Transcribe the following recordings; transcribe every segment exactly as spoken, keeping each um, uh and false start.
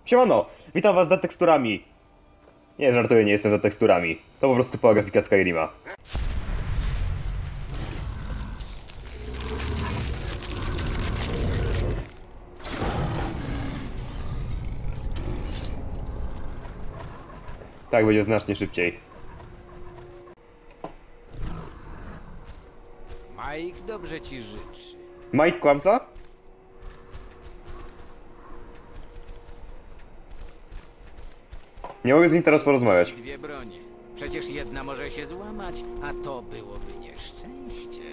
Siemano, witam was za teksturami. Nie, żartuję, nie jestem za teksturami. To po prostu typowa grafika Skyrima. Tak będzie znacznie szybciej. Mike dobrze ci życzy. Mike kłamca? Nie mogę z nim teraz porozmawiać. Dwie bronie. Przecież jedna może się złamać, a to byłoby nieszczęście.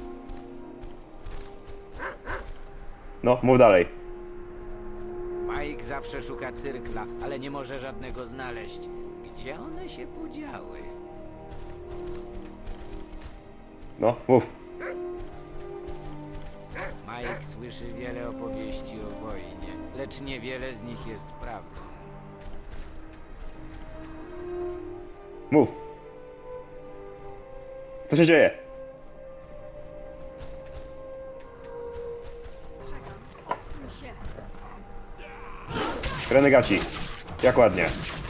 No, mów dalej. Mike zawsze szuka cyrkla, ale nie może żadnego znaleźć. Gdzie one się podziały? No, mów. Mike słyszy wiele opowieści o wojnie, lecz niewiele z nich jest prawdą. Mów. Co się dzieje? Renegaci. Jak ładnie.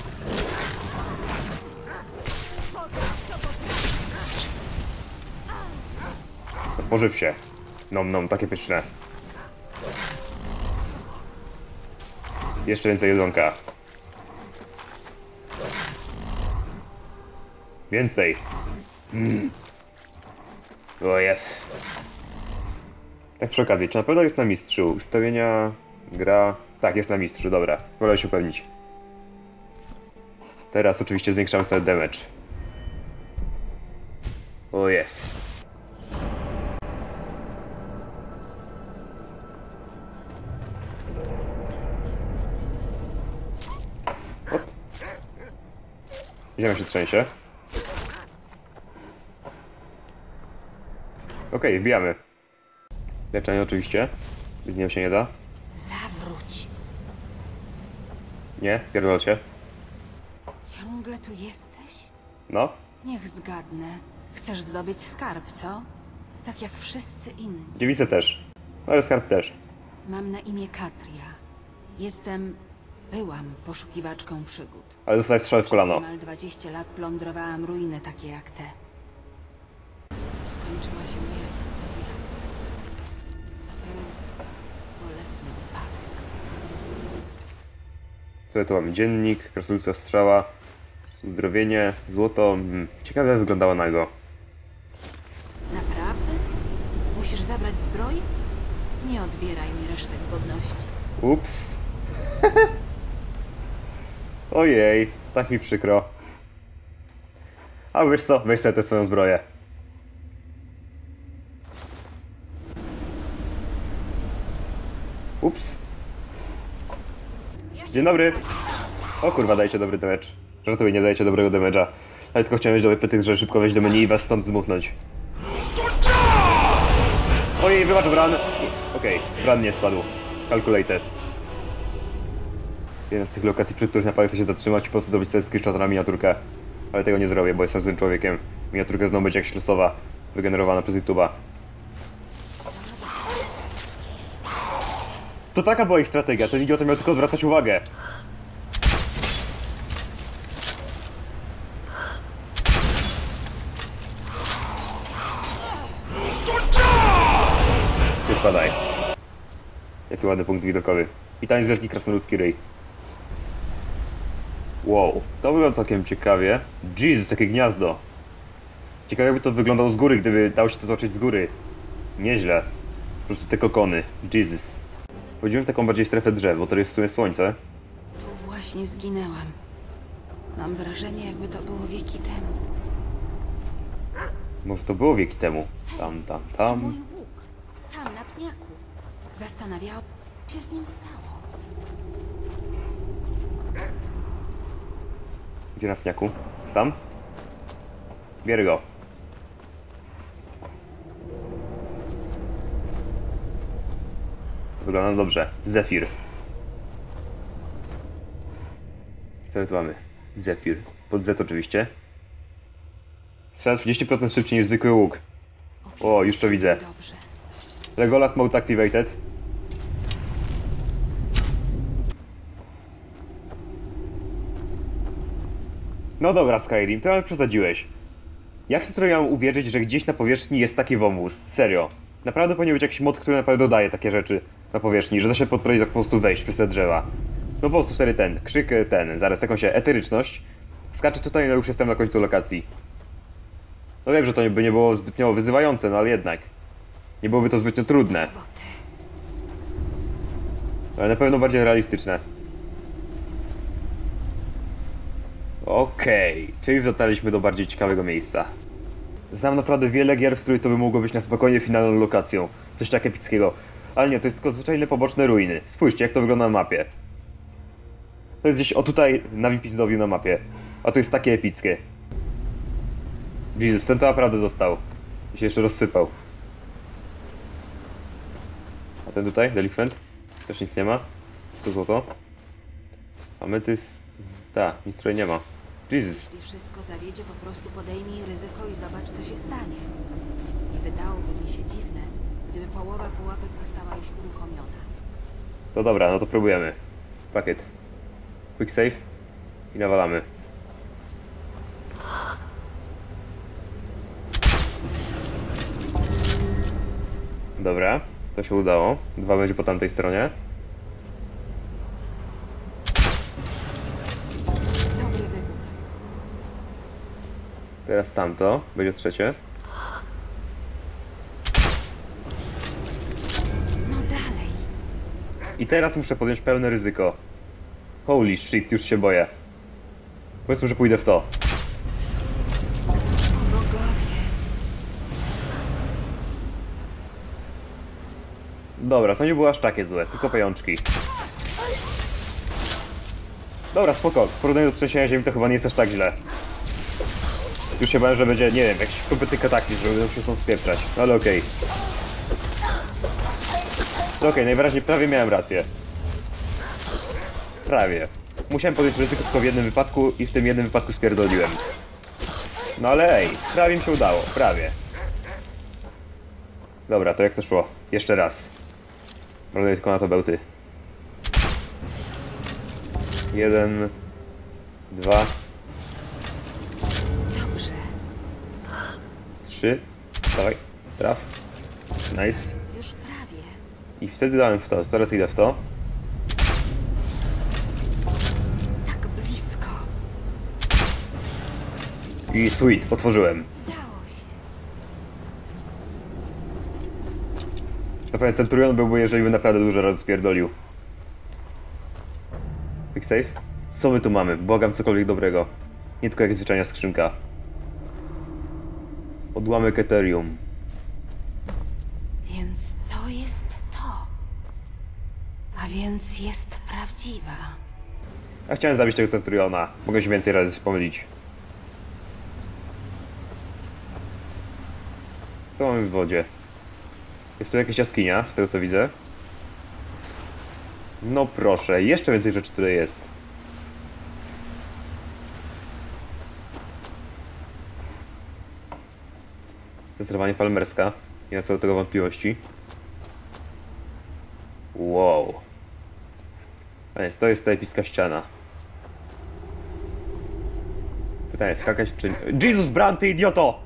Pożyw się. Nom nom, takie pyszne. Jeszcze więcej jedzonka. Więcej. Mm. O jest. Tak przy okazji, czy na pewno jest na mistrzu? Ustawienia... Gra... Tak, jest na mistrzu, dobra. Wolę się upewnić. Teraz oczywiście zwiększamy sobie damage. O jest. Ziemia się trzęsie. Okej, okay, wbijamy. Leczenie oczywiście. Z nią się nie da. Zawróć. Nie, pierdol się. Ciągle tu jesteś? No. Niech zgadnę. Chcesz zdobyć skarb, co? Tak jak wszyscy inni. Dziewicę też. Ale skarb też. Mam na imię Katria. Jestem... Byłam poszukiwaczką przygód. Ale dostałeś strzał w Przez kolano. niemal dwadzieścia lat plądrowałam ruiny takie jak te. Skończyła się moja historia. To był bolesny upadek. Co tu mamy? Dziennik, krasnoludzka strzała, uzdrowienie, złoto. Hmm. Ciekawe jak wyglądała nago. Naprawdę? Musisz zabrać zbroję? Nie odbieraj mi resztek godności. Ups. Ojej, tak mi przykro. A wiesz co? Weź sobie tę swoją zbroję. Ups. Dzień dobry. O kurwa, dajcie dobry damage. Żartuję, nie dajcie dobrego damage'a. Ale tylko chciałem wejść do wypytych, że szybko wejść do menu i was stąd zmuchnąć. Ojej, wybacz Bran. Okej, okay, Bran nie spadł. Calculated. Jedna z tych lokacji, przy których naprawdę chcę się zatrzymać i po prostu zrobić sobie screenshot na miniaturkę. Ale tego nie zrobię, bo jestem złym człowiekiem. Miniaturka znowu będzie jak ślusowa, wygenerowana przez YouTube'a. To taka była ich strategia, ten idiota miał tylko zwracać uwagę. Ty spadaj. Jaki ładny punkt widokowy. I tańc wielki krasnoludzki ryj. Wow, to wygląda całkiem ciekawie. Jezus, jakie gniazdo. Ciekawe jakby to wyglądało z góry, gdyby dało się to zobaczyć z góry. Nieźle. Po prostu te kokony. Jesus. Wchodzimy w taką bardziej strefę drzew, bo to jest w sumie słońce. Tu właśnie zginęłam. Mam wrażenie, jakby to było wieki temu. Może to było wieki temu. Tam, tam, To tam. mój łuk. Tam, na pniaku. Zastanawiałam się, co się z nim stało. Gdzie na pniaku? Tam? Bierę go. Wygląda dobrze. Zephyr. Co tu mamy? Zephyr. Pod Z oczywiście. Strzela trzydzieści procent szybciej niż zwykły łuk. O, już to widzę. Dobrze. Legolas mode activated. No dobra, Skyrim, ty ale przesadziłeś. Jak to ja mam uwierzyć, że gdzieś na powierzchni jest taki wąwóz? Serio. Naprawdę powinien być jakiś mod, który naprawdę dodaje takie rzeczy na powierzchni, że da się podprowadzić jak po prostu wejść przez te drzewa. No po prostu wtedy ten, krzyk ten, zaraz jakąś eteryczność. Skaczę tutaj, no już jestem na końcu lokacji. No wiem, że to by nie było zbytnio wyzywające, no ale jednak. Nie byłoby to zbytnio trudne. Boty. Ale na pewno bardziej realistyczne. Okej, okay. Czyli dotarliśmy do bardziej ciekawego miejsca. Znam naprawdę wiele gier, w których to by mogło być na spokojnie finalną lokacją. Coś tak epickiego. Ale nie, to jest tylko zwyczajne poboczne ruiny. Spójrzcie, jak to wygląda na mapie. To jest gdzieś o tutaj na Wipisdowiu na mapie. A to jest takie epickie. Jezus, ten to naprawdę dostał. I się jeszcze rozsypał. A ten tutaj, delikwent? Też nic nie ma. Tu złoto. Ametyst... Ta, nic tutaj nie ma. Jezus. Jeśli wszystko zawiedzie, po prostu podejmij ryzyko i zobacz, co się stanie. Nie wydałoby mi się dziwne, gdyby połowa pułapek została już uruchomiona. To dobra, no to próbujemy. Pakiet. Quick save. I nawalamy. Dobra, to się udało. Dwa będzie po tamtej stronie. Dobry wybór. Teraz tamto, będzie trzecie. No dalej. I teraz muszę podjąć pełne ryzyko. Holy shit, już się boję. Powiedzmy, że pójdę w to. O bogowie. Dobra, to nie było aż takie złe, tylko pajączki. Dobra, spoko, w porównaniu do trzęsienia ziemi to chyba nie jest aż tak źle. Już się bałem, że będzie, nie wiem, jakiś kompletny kataklizm, że będą się stąd spieprzać, no ale okej. Okay. Okej, okay, najwyraźniej prawie miałem rację. Prawie. Musiałem podjąć ryzyko tylko w jednym wypadku i w tym jednym wypadku spierdoliłem. No ale ej, prawie mi się udało, prawie. Dobra, to jak to szło? Jeszcze raz. Robię tylko na to bełty. Jeden... Dwa... Dobrze. Trzy... Dawaj, traf. Nice. Już prawie. I wtedy dałem w to, teraz idę w to. Tak blisko. I sweet, otworzyłem. Dało się. To pewnie Centurion byłby, jeżeli by naprawdę dużo razy spierdolił. Quick save? Co my tu mamy? Błagam cokolwiek dobrego. Nie tylko jak zwyczajna skrzynka. Odłamek Ethereum. Więc to jest to. A więc jest prawdziwa. A chciałem zabić tego Centuriona. Mogę się więcej razy pomylić. Co mamy w wodzie? Jest tu jakaś jaskinia, z tego co widzę. No proszę, jeszcze więcej rzeczy tutaj jest. Zdecydowanie falmerska. Nie mam co do tego wątpliwości. Wow. A więc to jest ta epicka ściana. Pytanie, skakać czy... Jesus Brand, ty idioto!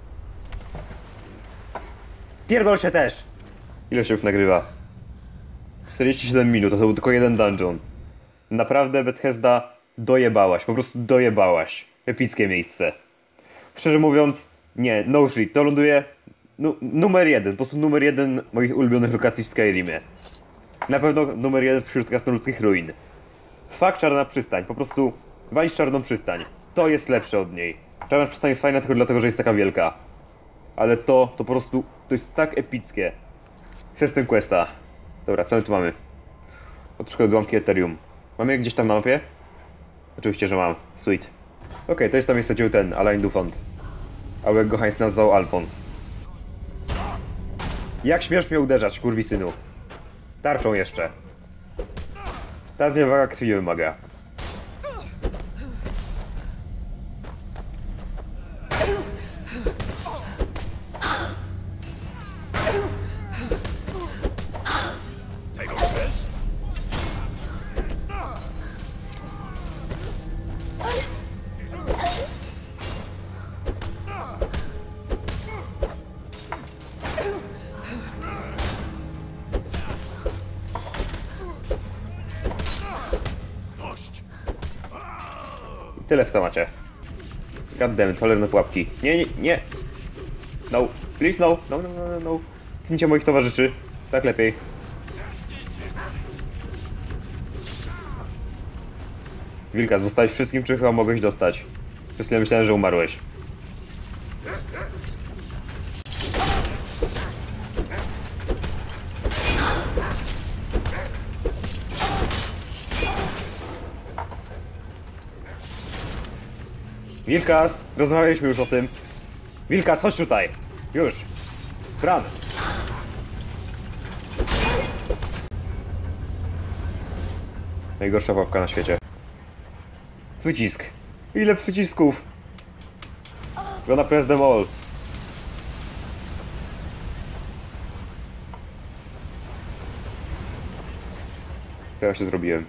Pierdol się też! Ile się już nagrywa? czterdzieści siedem minut, to był tylko jeden dungeon. Naprawdę Bethesda dojebałaś, po prostu dojebałaś. Epickie miejsce. Szczerze mówiąc, nie, no shit, to ląduje nu numer jeden, po prostu numer jeden moich ulubionych lokacji w Skyrimie. Na pewno numer jeden wśród krasnoludskich ruin. Fakt, czarna przystań, po prostu walić czarną przystań. To jest lepsze od niej. Czarna przystań jest fajna tylko dlatego, że jest taka wielka. Ale to, to po prostu, to jest tak epickie. System Questa. Dobra, co my tu mamy? Odszukaj odłamki Ethereum. Mamy je gdzieś tam na mapie? Oczywiście, że mam. Sweet. Okej, okay, to jest tam miejsce, gdzie ten, Alain Dufont. A jak go Heinz nazwał Alfons. Jak śmiesz mnie uderzać, kurwisynu? Tarczą jeszcze. Ta zniewaga krwi wymaga. Tyle w temacie. Goddammit, cholerne pułapki. Nie, nie, nie. No, please no, no, no, no, no. Tnijcie moich towarzyszy. Tak lepiej. Wilka, zostałeś wszystkim, czy chyba mogłeś dostać? Przez chwilę myślałem, że umarłeś. Wilkas, rozmawialiśmy już o tym. Wilkas, chodź tutaj. Już. Bran. Najgorsza łapka na świecie. Przycisk. Ile przycisków? Gonna press them all. Co ja się zrobiłem?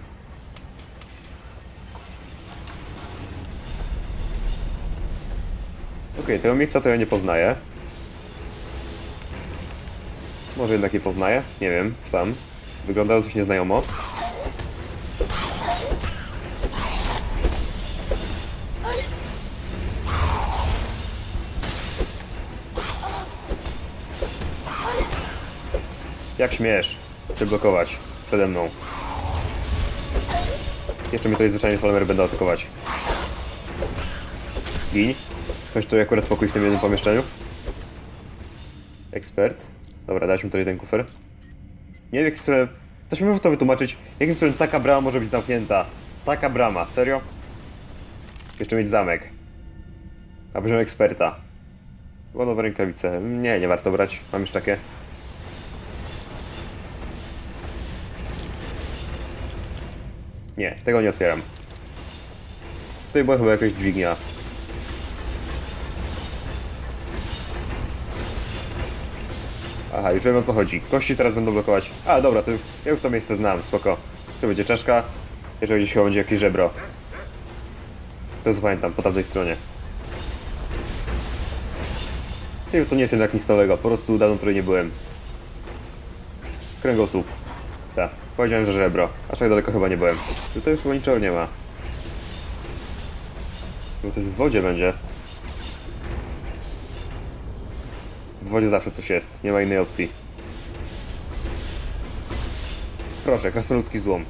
Okej, okay, tego miejsca to ja nie poznaję. Może jednak je poznaję? Nie wiem, sam. Wygląda dosyć nieznajomo. Jak śmiesz się blokować przede mną? Jeszcze mnie tutaj zwyczajnie Falmer będę atakować. Gin. Ktoś tu akurat pokój w tym jednym pomieszczeniu. Ekspert. Dobra, daliśmy tutaj ten kufer. Nie wiem, jak które... Ktoś mi może to wytłumaczyć, jakim cudem taka brama może być zamknięta. Taka brama, serio? Jeszcze mieć zamek. A poziom eksperta. Chyba nowe rękawice. Nie, nie warto brać. Mam już takie. Nie, tego nie otwieram. Tutaj była chyba jakaś dźwignia. Aha, już wiem, o co chodzi. Kości teraz będą blokować. A, dobra, to już, ja już to miejsce znam, spoko. To będzie czaszka, jeżeli gdzieś chyba będzie jakieś żebro. To już pamiętam, po tamtej stronie. I to nie jest jednak nic nowego, po prostu dawno tutaj nie byłem. Kręgosłup. Tak, powiedziałem, że żebro. Aż tak daleko chyba nie byłem. Tutaj już chyba niczego nie ma. Bo to w wodzie będzie. W wodzie zawsze coś jest, nie ma innej opcji. Proszę, krasnoludzki złom.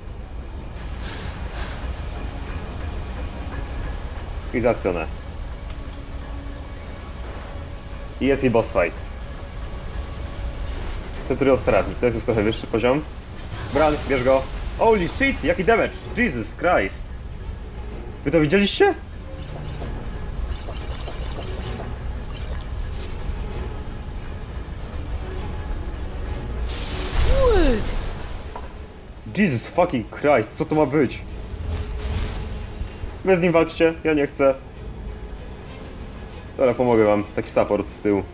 I załatwione. I jest i boss fight. Centurion Strażnik, to jest już trochę wyższy poziom. Bran, bierz go. Holy shit, jaki damage! Jesus Christ! Wy to widzieliście? Jesus fucking Christ, co to ma być? Wy z nim walczcie, ja nie chcę. Dobra, pomogę wam, taki support z tyłu.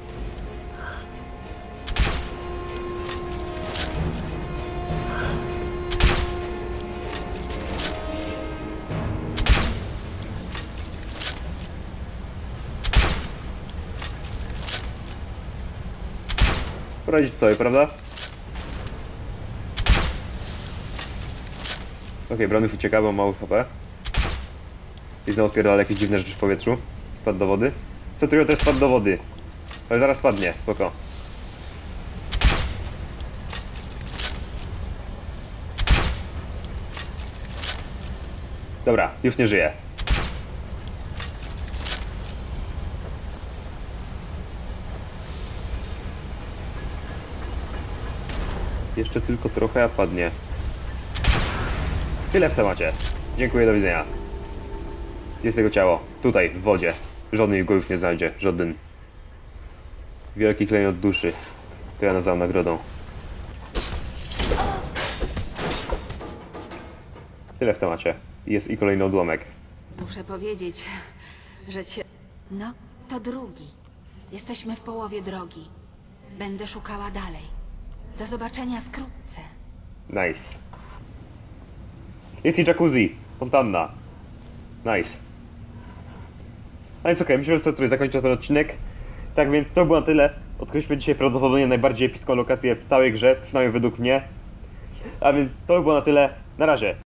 Poradzić sobie, prawda? Okej, okay, Bran już ucieka, bo ma mały H P. I znowu odpierdala jakieś dziwne rzeczy w powietrzu. Spadł do wody. Centurion też spadł do wody. Ale zaraz padnie, spoko. Dobra, już nie żyje. Jeszcze tylko trochę, a padnie. Tyle w temacie. Dziękuję, do widzenia. Jest jego ciało. Tutaj, w wodzie. Żaden go już nie znajdzie. Żaden. Wielki klejnot duszy. To ja nazywam nagrodą. Tyle w temacie. Jest i kolejny odłamek. Muszę powiedzieć, że cię... No, to drugi. Jesteśmy w połowie drogi. Będę szukała dalej. Do zobaczenia wkrótce. Nice. Jest i jacuzzi. Fontanna. Nice. No więc okej, okay, myślę, że sobie tutaj zakończę ten odcinek. Tak więc to było na tyle. Odkryliśmy dzisiaj prawdopodobnie najbardziej epicką lokację w całej grze, przynajmniej według mnie. A więc to było na tyle. Na razie.